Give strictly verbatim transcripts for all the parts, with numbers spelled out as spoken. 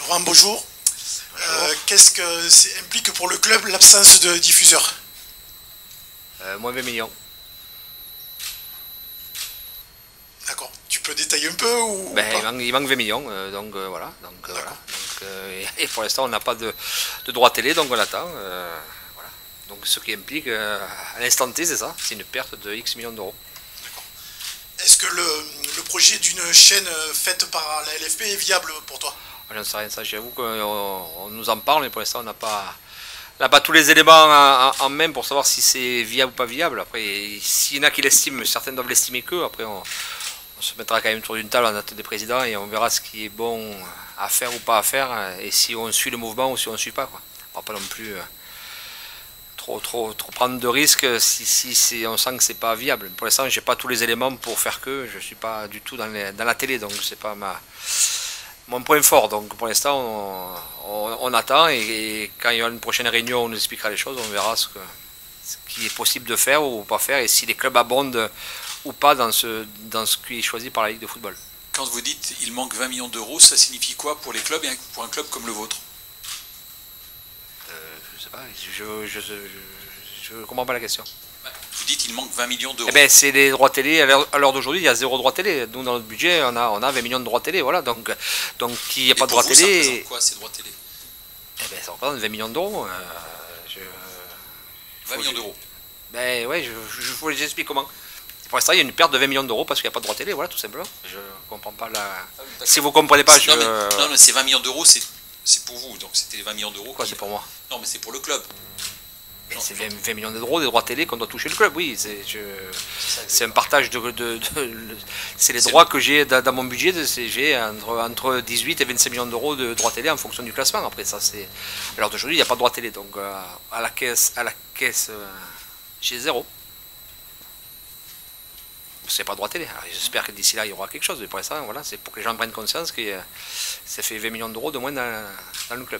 Laurent, bonjour. Euh, Qu'est-ce que c'est implique pour le club l'absence de diffuseur? Euh, moins vingt millions. D'accord. Tu peux détailler un peu ou Ben, il, pas? manque, il manque vingt millions, euh, donc euh, voilà. Donc, euh, voilà. D'accord. Donc, euh, et pour l'instant, on n'a pas de, de droit télé, donc on attend. euh, voilà. Donc ce qui implique, euh, à l'instant T, c'est ça, c'est une perte de X millions d'euros. Est-ce que le, le projet d'une chaîne faite par la L F P est viable pour toi? Je ne sais rien, ça, j'avoue qu'on on nous en parle, mais pour l'instant, on n'a pas, on n'a pas tous les éléments en, en- en main pour savoir si c'est viable ou pas viable. Après, s'il y en a qui l'estiment, certains doivent l'estimer qu'eux. Après, on, on se mettra quand même autour d'une table en tête des présidents et on verra ce qui est bon à faire ou pas à faire et si on suit le mouvement ou si on ne suit pas, quoi. On va pas non plus euh, trop, trop, trop prendre de risques si, si, si on sent que c'est pas viable. Pour l'instant, j'ai pas tous les éléments pour faire que je suis pas du tout dans, les, dans la télé, donc c'est pas ma mon point fort. Donc pour l'instant, on, on, on attend et, et quand il y aura une prochaine réunion, on nous expliquera les choses, on verra ce, que, ce qui est possible de faire ou pas faire et si les clubs abondent ou pas dans ce, dans ce qui est choisi par la Ligue de football. Quand vous dites il manque vingt millions d'euros, ça signifie quoi pour les clubs et pour un club comme le vôtre? Euh, je sais pas, je, je, je, je, je comprends pas la question. Vous dites il manque vingt millions d'euros. Eh ben, c'est les droits télé. À l'heure d'aujourd'hui, il y a zéro droit télé. Nous, dans notre budget, on a, on a vingt millions de droits télé. Voilà. Donc, donc il n'y a Et pas de pour droits vous, ça télé. représente quoi ces droits télé? Eh ben, ça représente vingt millions d'euros. Euh, je... vingt millions d'euros. Ben ouais, je, je, je vous explique comment. Pour l'instant, il y a une perte de vingt millions d'euros parce qu'il n'y a pas de droit télé, voilà, tout simplement. Je comprends pas la. Si vous comprenez pas, je. Non, mais, non, mais c'est vingt millions d'euros, c'est pour vous. Donc c'était les vingt millions d'euros. Quoi, qui... c'est pour moi? Non, mais c'est pour le club. C'est vingt, vingt millions d'euros des droits télé qu'on doit toucher le club, oui. C'est un partage de. de, de, de c'est les droits que j'ai dans, dans mon budget. J'ai entre, entre dix-huit et vingt-cinq millions d'euros de droits télé en fonction du classement. Après, ça, c'est. Alors d'aujourd'hui, il n'y a pas de droit télé. Donc, euh, à la caisse, à la caisse euh, j'ai zéro. C'est pas de droit télé. J'espère que d'ici là, il y aura quelque chose. Mais pour l'instant, voilà, c'est pour que les gens prennent conscience que euh, ça fait vingt millions d'euros de moins dans, dans le club.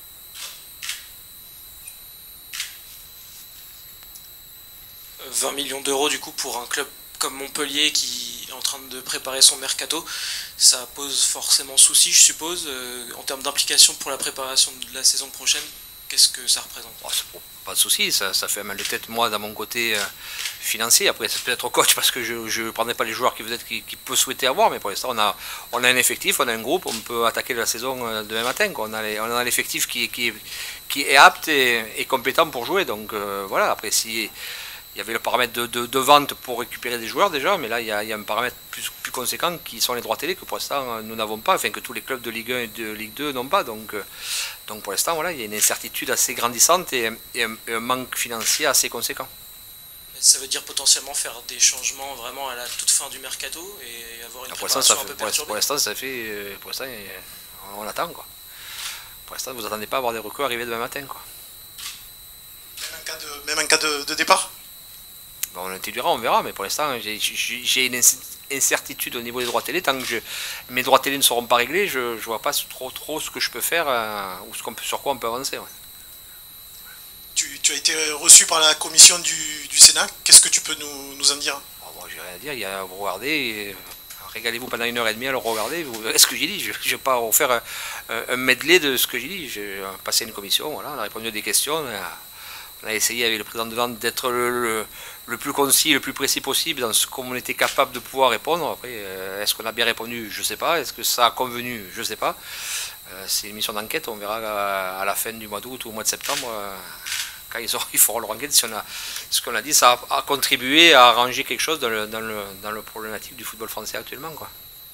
vingt millions d'euros du coup pour un club comme Montpellier qui est en train de préparer son mercato, ça pose forcément souci, je suppose, euh, en termes d'implication pour la préparation de la saison prochaine. Qu'est-ce que ça représente? Oh, pas de souci, ça, ça fait mal de tête moi dans mon côté euh, financier. Après c'est peut-être au coach parce que je ne prendrai pas les joueurs qui, qui, qui peut souhaiter avoir, mais pour l'instant on a, on a un effectif, on a un groupe, on peut attaquer la saison euh, demain matin. Quoi. On a, les, on a l'effectif qui, qui, qui est apte et, et compétent pour jouer. Donc euh, voilà, après si il y avait le paramètre de, de, de vente pour récupérer des joueurs déjà, mais là il y a, il y a un paramètre plus, plus conséquent qui sont les droits télé que pour l'instant nous n'avons pas, enfin que tous les clubs de Ligue un et de Ligue deux n'ont pas. Donc, donc pour l'instant voilà, il y a une incertitude assez grandissante et, et, un, et un manque financier assez conséquent. Ça veut dire potentiellement faire des changements vraiment à la toute fin du mercato et avoir une pour préparation ça, un peu pour perturbée. Pour l'instant ça fait, pour l'instant on attend quoi. Pour l'instant vous attendez pas à avoir des recours arriver demain matin quoi. Même en cas de, même en cas de, de départ? Bon, on l'introduira, on verra, mais pour l'instant j'ai une incertitude au niveau des droits télé. Tant que je, mes droits télé ne seront pas réglés, je ne vois pas trop, trop ce que je peux faire euh, ou ce qu'on peut, sur quoi on peut avancer. Ouais. Tu, tu as été reçu par la commission du, du Sénat, qu'est-ce que tu peux nous, nous en dire? Oh, bon, j'ai rien à dire, il y a, vous regardez, régalez-vous pendant une heure et demie à le regarder, vous verrez ce que j'ai dit. Je ne vais pas refaire un, un medley de ce que j'ai dit. J'ai passé une commission, voilà, on a répondu à des questions. On a essayé avec le président de Nantes d'être le, le, le plus concis, le plus précis possible dans ce qu'on était capable de pouvoir répondre. Après, euh, est-ce qu'on a bien répondu? Je ne sais pas. Est-ce que ça a convenu? Je ne sais pas. Euh, c'est une mission d'enquête. On verra à, à la fin du mois d'août ou au mois de septembre, euh, quand ils, auront, ils feront leur enquête, si on a, ce qu'on a dit, ça a, a contribué à arranger quelque chose dans le, dans le, dans le problématique du football français actuellement, quoi.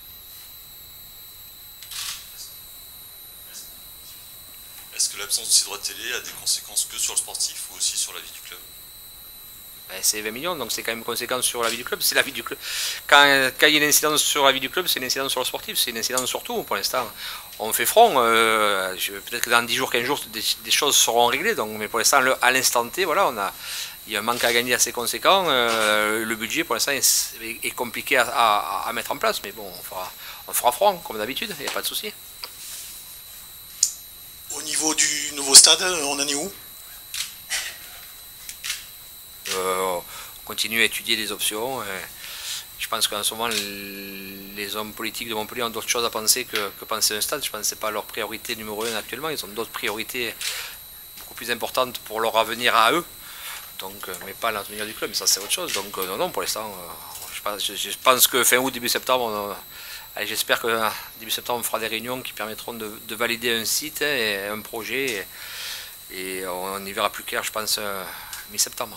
Est-ce que l'absence de ces droits de télé a des conséquences que sur le sportif ou aussi sur la vie du club? Ben, c'est vingt millions, donc c'est quand même une conséquence sur la vie du club. C'est la vie du club. Quand, quand il y a une incidence sur la vie du club, c'est une incidence sur le sportif, c'est une incidence sur tout. Pour l'instant, on fait front. Euh, Peut-être que dans dix jours, quinze jours, des, des choses seront réglées. Donc, mais pour l'instant, à l'instant T, voilà, on a, il y a un manque à gagner assez conséquent. Euh, le budget, pour l'instant, est, est compliqué à, à, à mettre en place. Mais bon, on fera, on fera front, comme d'habitude, il n'y a pas de souci. Au niveau du nouveau stade, on en est où? euh, On continue à étudier les options. Euh, je pense qu'en ce moment, les hommes politiques de Montpellier ont d'autres choses à penser que, que penser un stade. Je pense que ce n'est pas leur priorité numéro un actuellement. Ils ont d'autres priorités beaucoup plus importantes pour leur avenir à eux. Donc, mais pas l'avenir du club, mais ça c'est autre chose. Donc non, non, pour l'instant, je pense, je, je pense que fin août, début septembre, on, allez, j'espère que début septembre, on fera des réunions qui permettront de, de valider un site et un projet. Et, et on y verra plus clair, je pense, mi-septembre.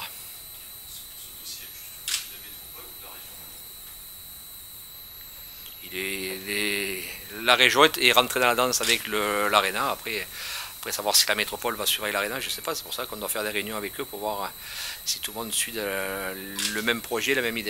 Il est, il est, la région est rentrée dans la danse avec l'Arena. Après, après, savoir si la métropole va surveiller l'Arena, je ne sais pas. C'est pour ça qu'on doit faire des réunions avec eux pour voir si tout le monde suit le même projet, la même idée.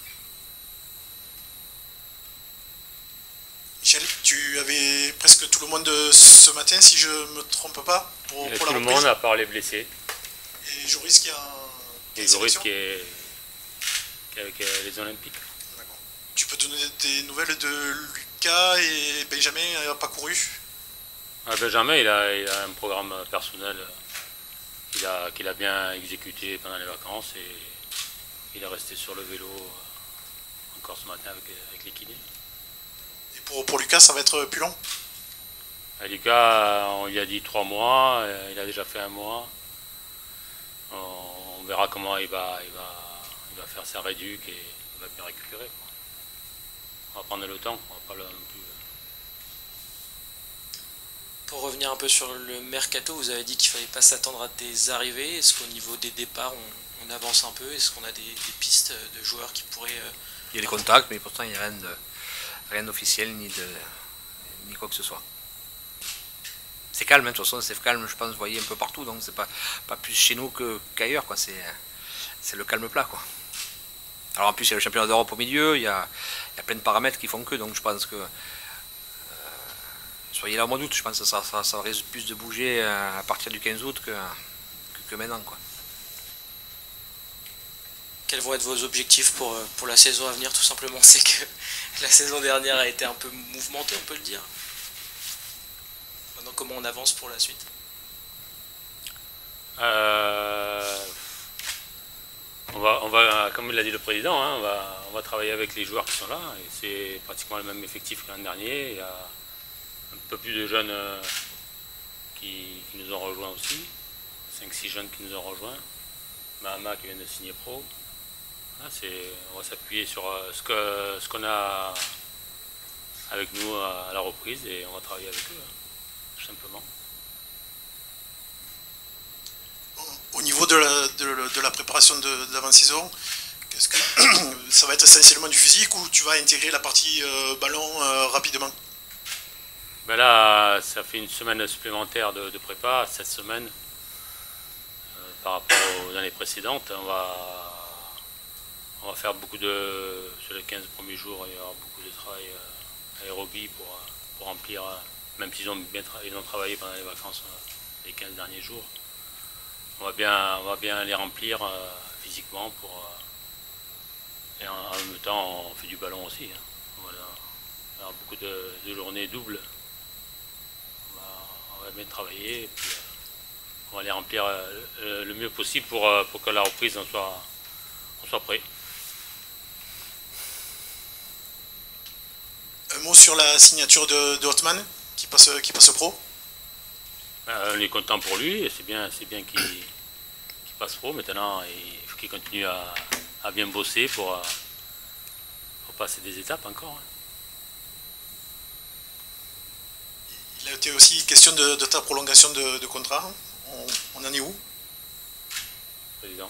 Michel, tu avais presque tout le monde ce matin, si je ne me trompe pas, pour, pour tout la le reprise. monde, à part les blessés. Et Joris qui a un... Et Joris qui est, qui est avec les Olympiques. Tu peux donner des nouvelles de Lucas et Benjamin n'a pas couru? ah, Benjamin, il a, il a un programme personnel qu'il a, qu'il a bien exécuté pendant les vacances et il est resté sur le vélo encore ce matin avec, avec les kinés. Et pour, pour Lucas, ça va être plus long? À Lucas, on lui a dit trois mois, il a déjà fait un mois. On, on verra comment il va, il, va, il va faire sa réduc et il va bien récupérer, quoi. On va prendre le temps, on va pas le non plus. Pour revenir un peu sur le mercato, vous avez dit qu'il fallait pas s'attendre à des arrivées. Est-ce qu'au niveau des départs, on, on avance un peu? Est-ce qu'on a des, des pistes de joueurs qui pourraient... Euh... Il y a des contacts, mais pourtant il n'y a rien de rien d'officiel ni de ni quoi que ce soit. C'est calme, hein, de toute façon, c'est calme, je pense, vous voyez, un peu partout, donc c'est pas, pas plus chez nous qu'ailleurs, quoi. C'est c'est le calme plat, quoi. Alors en plus il y a le championnat d'Europe au milieu, il y, a, il y a plein de paramètres qui font que, donc je pense que euh, soyez là au mois d'août, je pense que ça, ça, ça risque plus de bouger à partir du quinze août que, que, que maintenant, quoi. Quels vont être vos objectifs pour, pour la saison à venir? Tout simplement, c'est que la saison dernière a été un peu mouvementée, on peut le dire. Maintenant, comment on avance pour la suite? euh... On va, on va, comme l'a dit le président, hein, on, va, on va travailler avec les joueurs qui sont là. Et c'est pratiquement le même effectif que l'an dernier. Il y a un peu plus de jeunes euh, qui, qui nous ont rejoints aussi. cinq six jeunes qui nous ont rejoints. Mahama qui vient de signer pro. Là, on va s'appuyer sur euh, ce qu'on ce qu'on a avec nous à, à la reprise et on va travailler avec eux, hein, tout simplement. Au niveau de la, de, de la préparation de, de l'avant-saison, qu'est-ce que ça va être essentiellement du physique ou tu vas intégrer la partie euh, ballon euh, rapidement? Ben là, ça fait une semaine supplémentaire de, de prépa, cette semaine, euh, par rapport aux années précédentes. On va, on va faire beaucoup de, sur les quinze premiers jours, il y aura beaucoup de travail euh, aérobie pour, pour remplir, euh, même s'ils ont, bien tra ils ont travaillé pendant les vacances euh, les quinze derniers jours. On va bien, on va bien les remplir euh, physiquement pour, euh, et en, en même temps on fait du ballon aussi. Hein. Voilà. On a beaucoup de, de journées doubles. On va, on va bien travailler et puis euh, on va les remplir euh, le, le mieux possible pour, euh, pour que la reprise on soit, on soit prêt. Un mot sur la signature de, de Hotman qui passe, qui passe pro? On est content pour lui et c'est bien, c'est bien qu'il qu'il passe pro. Maintenant, il faut qu'il continue à, à bien bosser pour, pour passer des étapes encore. Il a été aussi question de, de ta prolongation de, de contrat. On, on en est où? Président.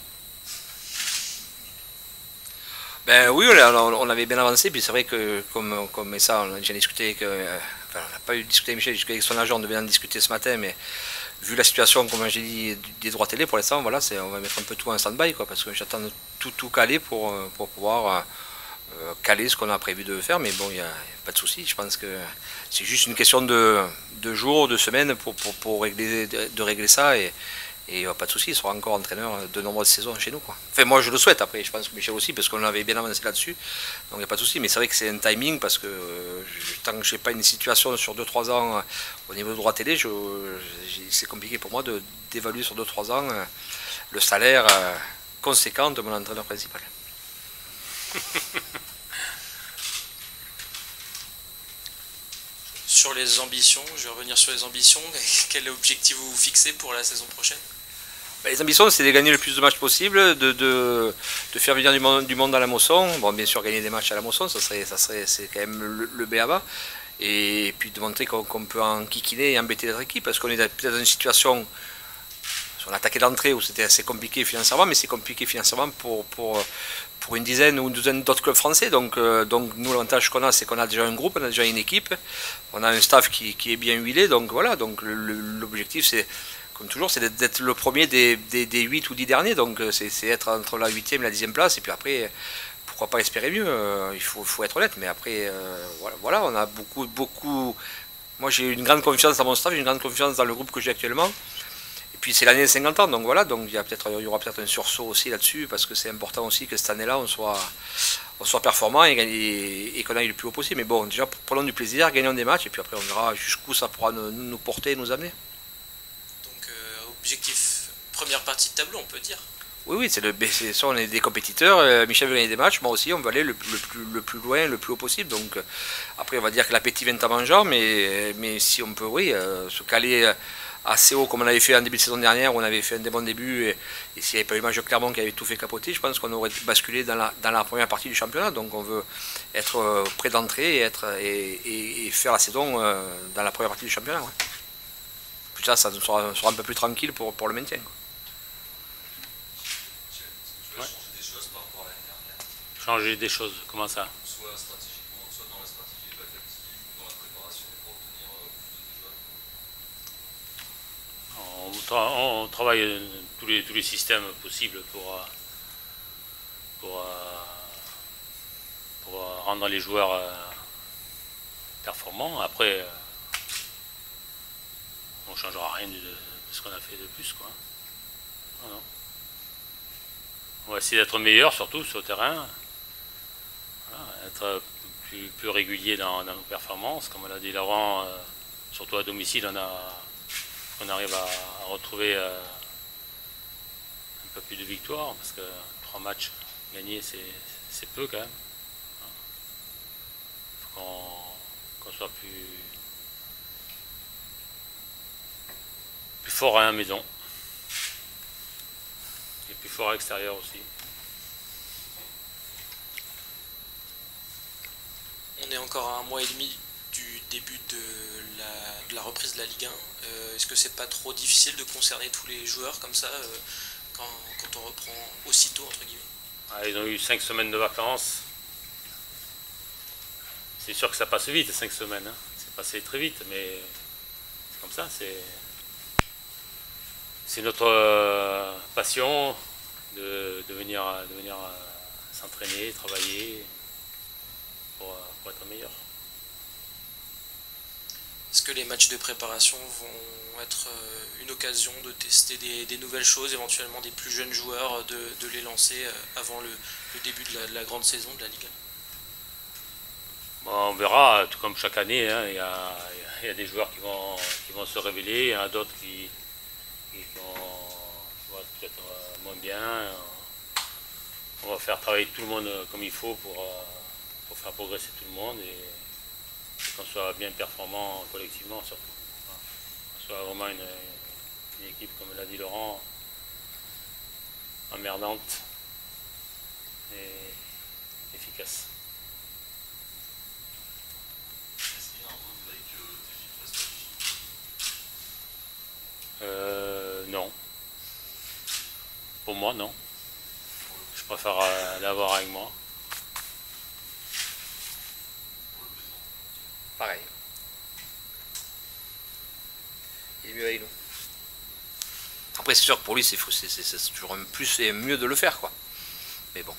Ben oui, on avait bien avancé, puis c'est vrai que comme, comme ça, on a déjà discuté, que, enfin, on n'a pas eu discuté avec Michel, j'ai discuté avec son agent, on devait en discuter ce matin, mais vu la situation, comme j'ai dit, des droits télé, pour l'instant, voilà, on va mettre un peu tout en stand-by, quoi, parce que j'attends tout, tout caler pour, pour pouvoir euh, caler ce qu'on a prévu de faire, mais bon, il n'y a, a pas de souci, je pense que c'est juste une question de, de jours, de semaines pour, pour, pour régler, de, de régler ça, et Et euh, pas de souci, il sera encore entraîneur de nombreuses saisons chez nous, quoi. Enfin, moi je le souhaite, après, je pense que Michel aussi, parce qu'on avait bien avancé là-dessus. Donc il n'y a pas de souci, mais c'est vrai que c'est un timing, parce que euh, je, tant que je n'ai pas une situation sur deux trois ans euh, au niveau de droit télé, c'est compliqué pour moi d'évaluer sur deux trois ans euh, le salaire euh, conséquent de mon entraîneur principal. sur les ambitions, je vais revenir sur les ambitions. Quel objectif vous vous fixez pour la saison prochaine? Ben, les ambitions, c'est de gagner le plus de matchs possible, de, de, de faire venir du monde, du monde à la Mosson. Bon, bien sûr, gagner des matchs à la Mosson, ça serait, ça serait, c'est quand même le, le B A B A. Et puis de montrer qu'on qu'on peut enquiquiner et embêter notre équipe, parce qu'on est peut-être dans une situation, on a attaqué d'entrée où c'était assez compliqué financièrement, mais c'est compliqué financièrement pour, pour, pour une dizaine ou une douzaine d'autres clubs français. Donc, euh, donc nous, l'avantage qu'on a, c'est qu'on a déjà un groupe, on a déjà une équipe, on a un staff qui, qui est bien huilé. Donc voilà, donc l'objectif, c'est, comme toujours, c'est d'être le premier des, des, des huit ou dix derniers. Donc c'est être entre la huitième et la dixième place, et puis après, pourquoi pas espérer mieux, il faut, faut être honnête, mais après, euh, voilà, voilà, on a beaucoup, beaucoup, moi j'ai une grande confiance dans mon staff, j'ai une grande confiance dans le groupe que j'ai actuellement, et puis c'est l'année des cinquante ans, donc voilà, donc il y, a peut-être, il y aura peut-être un sursaut aussi là-dessus, parce que c'est important aussi que cette année-là, on soit, on soit performant et, et, et qu'on aille le plus haut possible, mais bon, déjà, prenons du plaisir, gagnons des matchs, et puis après on verra jusqu'où ça pourra nous, nous porter et nous amener. Donc, euh, objectif, première partie de tableau, on peut dire. Oui, oui, c'est le, c'est ça, on est des compétiteurs. Euh, Michel veut gagner des matchs, moi aussi, on veut aller le, le, plus, le plus loin, le plus haut possible. Donc, euh, après, on va dire que l'appétit vient à mangeant, mais, mais si on peut, oui, euh, se caler assez haut comme on avait fait en début de saison dernière, où on avait fait un des bons débuts, et, et s'il n'y avait pas eu le match de Clermont qui avait tout fait capoter, je pense qu'on aurait basculé dans la, dans la première partie du championnat. Donc, on veut être euh, près d'entrée et, être, et, et, et faire la saison euh, dans la première partie du championnat. Ouais. Plus tard, ça sera, sera un peu plus tranquille pour, pour le maintien, quoi. Changer des choses, comment ça? Soit stratégiquement, soit dans la stratégie de la tactique, dans la préparation pour obtenir euh, plus de joueurs. On, tra on travaille tous les, tous les systèmes possibles pour, pour, pour rendre les joueurs performants. Après, on ne changera rien de, de ce qu'on a fait de plus, quoi. Non, non. On va essayer d'être meilleur, surtout sur le terrain. Voilà, être plus, plus régulier dans, dans nos performances. Comme l'a dit Laurent, euh, surtout à domicile, on, a, on arrive à, à retrouver euh, un peu plus de victoires, parce que trois matchs gagnés, c'est peu quand même. Il faut qu'on qu'on soit plus, plus fort à la maison. Et plus fort à l'extérieur aussi. On est encore à un mois et demi du début de la, de la reprise de la Ligue un. Euh, Est-ce que c'est pas trop difficile de concerner tous les joueurs comme ça euh, quand, quand on reprend aussitôt, entre guillemets? Ah, ils ont eu cinq semaines de vacances. C'est sûr que ça passe vite, cinq semaines. Hein. C'est passé très vite, mais c'est comme ça. C'est c'est notre euh, passion de, de venir, de venir euh, s'entraîner, travailler pour, pour être meilleur. Est-ce que les matchs de préparation vont être une occasion de tester des, des nouvelles choses, éventuellement des plus jeunes joueurs, de, de les lancer avant le, le début de la, de la grande saison de la Ligue? Bon, on verra, tout comme chaque année, hein, il y a, il y a des joueurs qui vont, qui vont se révéler, il y en a d'autres qui, qui vont, vont être peut-être moins bien. On va faire travailler tout le monde comme il faut pour, pour faire progresser tout le monde et qu'on soit bien performant collectivement surtout. Qu'on soit vraiment une, une équipe, comme l'a dit Laurent, emmerdante et efficace. Euh, non. Pour moi, non. Je préfère euh, l'avoir avec moi. Pareil. Il est mieux avec nous. Après, c'est sûr que pour lui, c'est toujours un plus et mieux de le faire, quoi. Mais bon.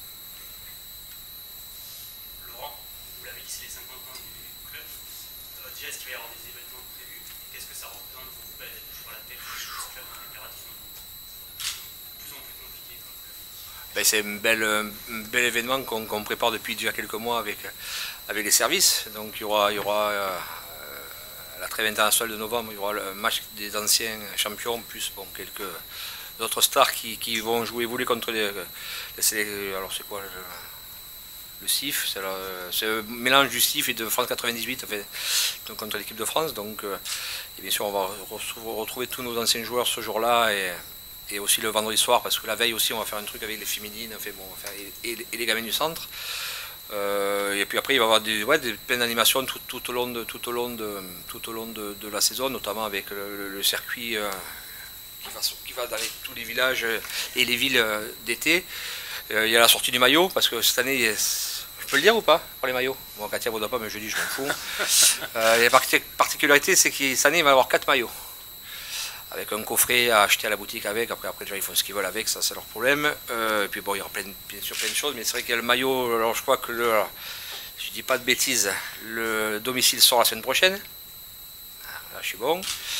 Laurent, vous l'avez dit, c'est les cinquante ans du club. Euh, déjà, est-ce qu'il va y avoir des événements prévus? Qu'est-ce que ça représente pour vous? Toujours la tête de ce club impérativement de plus en plus compliqué comme club. Ben, c'est un bel, un bel événement qu'on qu'on prépare depuis déjà quelques mois avec, avec les services. Donc il y aura, il y aura euh, la trêve internationale de novembre, il y aura le match des anciens champions, plus bon, quelques autres stars qui, qui vont jouer évoluer contre les, les alors c'est quoi le, le C I F, c'est le mélange du C I F et de France quatre-vingt-dix-huit, enfin, donc contre l'équipe de France. Donc, euh, et bien sûr, on va retrouver tous nos anciens joueurs ce jour-là et, et aussi le vendredi soir, parce que la veille aussi, on va faire un truc avec les féminines, enfin, bon, on va faire, et, et les gamins du centre. Euh, et puis après, il va y avoir des, ouais, des, plein d'animations tout, tout au long, de, tout au long, de, tout au long de, de la saison, notamment avec le, le, le circuit euh, qui, va, qui va dans les, tous les villages et les villes euh, d'été. Euh, il y a la sortie du maillot, parce que cette année, je peux le dire ou pas, pour les maillots? Bon, Katia ne voudra pas, mais je dis, je m'en fous. euh, la particularité, c'est que cette année, il va y avoir quatre maillots. Avec un coffret à acheter à la boutique avec, après, après les gens ils font ce qu'ils veulent avec, ça c'est leur problème. Euh, et puis bon, il y aura plein, bien sûr plein de choses, mais c'est vrai qu'il y a le maillot, alors je crois que le, alors, je dis pas de bêtises, le domicile sort la semaine prochaine. Là je suis bon.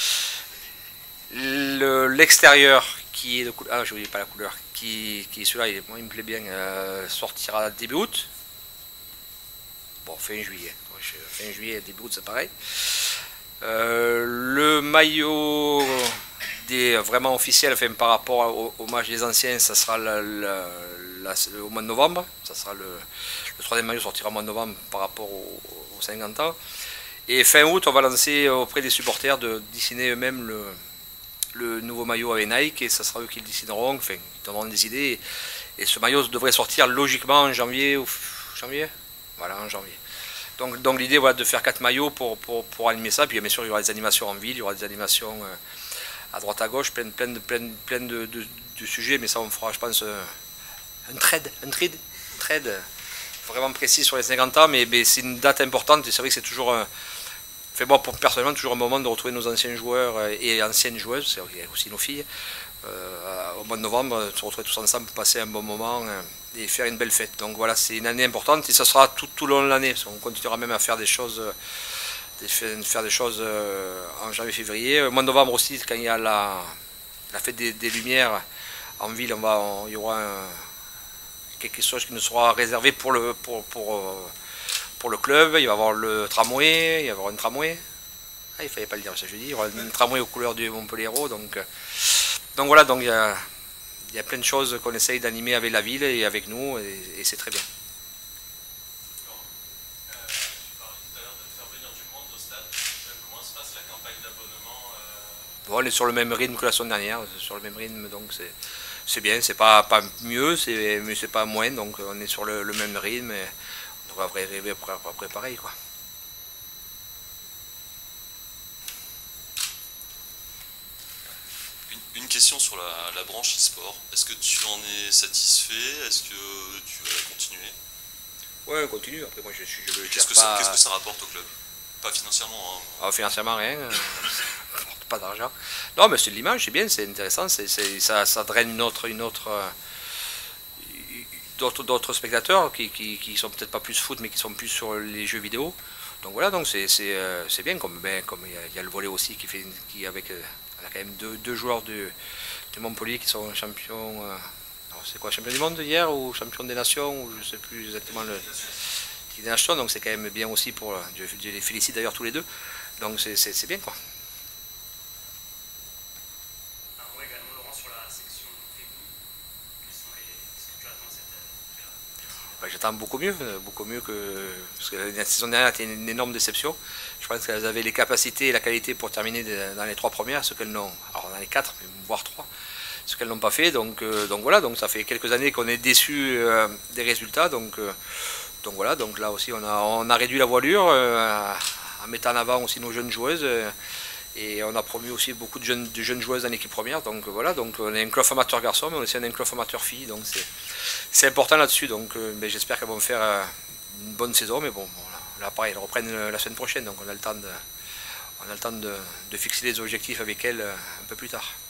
L'extérieur qui est de couleur, ah je n'oublie pas la couleur, qui, qui est celui-là, moi il me plaît bien, euh, sortira début août. Bon, fin juillet. Fin juillet, début août c'est pareil. Euh, le maillot des vraiment officiel, enfin, par rapport au, au match des anciens, ça sera la, la, la, au mois de novembre. Ça sera le, le troisième maillot sortira au mois de novembre par rapport aux au cinquante ans. Et fin août, on va lancer auprès des supporters de dessiner eux-mêmes le, le nouveau maillot avec Nike, et ça sera eux qui le dessineront. Enfin, ils donneront des idées. Et, et ce maillot devrait sortir logiquement en janvier ou janvier. Voilà, en janvier. Donc, donc l'idée, voilà, de faire quatre maillots pour, pour, pour animer ça. Puis bien sûr, il y aura des animations en ville, il y aura des animations euh, à droite à gauche, plein, plein, de, plein, plein de, de, de sujets. Mais ça, on fera, je pense, euh, un trade, un trade, un trade vraiment précis sur les cinquante ans. Mais, mais c'est une date importante et c'est vrai que c'est toujours, euh, fait moi, pour, personnellement, toujours un moment de retrouver nos anciens joueurs et anciennes joueuses, c'est aussi nos filles. Euh, au mois de novembre, se retrouver tous ensemble pour passer un bon moment euh, et faire une belle fête. Donc voilà, c'est une année importante et ça sera tout, tout le long de l'année. On continuera même à faire des choses, des, faire des choses euh, en janvier-février. Au mois de novembre aussi, quand il y a la, la fête des, des Lumières en ville, on va, on, il y aura un, quelque chose qui nous sera réservé pour le, pour, pour, euh, pour le club. Il va y avoir le tramway, il va y avoir une tramway. Ah, il ne fallait pas le dire, ça je dis. Il y aura une tramway aux couleurs du Montpellier. Donc, donc voilà, donc il y a, il y a plein de choses qu'on essaye d'animer avec la ville et avec nous, et, et c'est très bien. Alors, euh, tu parlais tout à l'heure de faire venir du monde au stade. Comment se passe la campagne d'abonnement euh... Bon, on est sur le même rythme que la semaine dernière, sur le même rythme, donc c'est bien, c'est pas, pas mieux, mais c'est pas moins, donc on est sur le, le même rythme, et on devrait arriver après, après pareil, quoi. Une question sur la, la branche e-sport. Est-ce que tu en es satisfait? Est-ce que tu vas la continuer? Ouais, on continue. Après, moi, je suis. Qu'est-ce que, pas... qu'est-ce que ça rapporte au club? Pas financièrement. Hein. Ah, financièrement, rien. Euh, pas d'argent. Non, mais c'est de l'image, c'est bien, c'est intéressant. C'est, c'est, ça, ça draine une autre, une autre, euh, d'autres, d'autres spectateurs qui, qui, qui sont peut-être pas plus foot, mais qui sont plus sur les jeux vidéo. Donc voilà, donc c'est, c'est, euh, c'est bien. Comme ben, comme il y, y a le volley aussi qui fait, qui avec. Euh, Il y a quand même deux, deux joueurs de, de Montpellier qui sont champions, euh, c'est quoi, champion du monde hier ou champion des nations, ou je ne sais plus exactement le des nations, donc c'est quand même bien aussi pour, je, je les félicite d'ailleurs tous les deux, donc c'est bien quoi. Un mot également, Laurent, sur la section féminine. Quels sont les, est-ce que tu attends cette euh, ben, j'attends beaucoup mieux, beaucoup mieux que, parce que la saison dernière était une énorme déception. Je pense qu'elles avaient les capacités et la qualité pour terminer dans les trois premières, ce qu'elles n'ont, alors dans les quatre, voire trois, ce qu'elles n'ont pas fait. Donc, euh, donc voilà, donc ça fait quelques années qu'on est déçus euh, des résultats. Donc, euh, donc voilà, donc là aussi on a, on a réduit la voilure euh, en mettant en avant aussi nos jeunes joueuses. Euh, et on a promu aussi beaucoup de jeunes, de jeunes joueuses dans l'équipe première. Donc voilà, donc on est un club amateur garçon, mais on est aussi un club amateur filles. Donc c'est important là-dessus. Donc euh, ben, j'espère qu'elles vont faire euh, une bonne saison, mais bon, bon là, là pareil, elles reprennent la semaine prochaine, donc on a le temps de, on a le temps de, de fixer les objectifs avec elles un peu plus tard.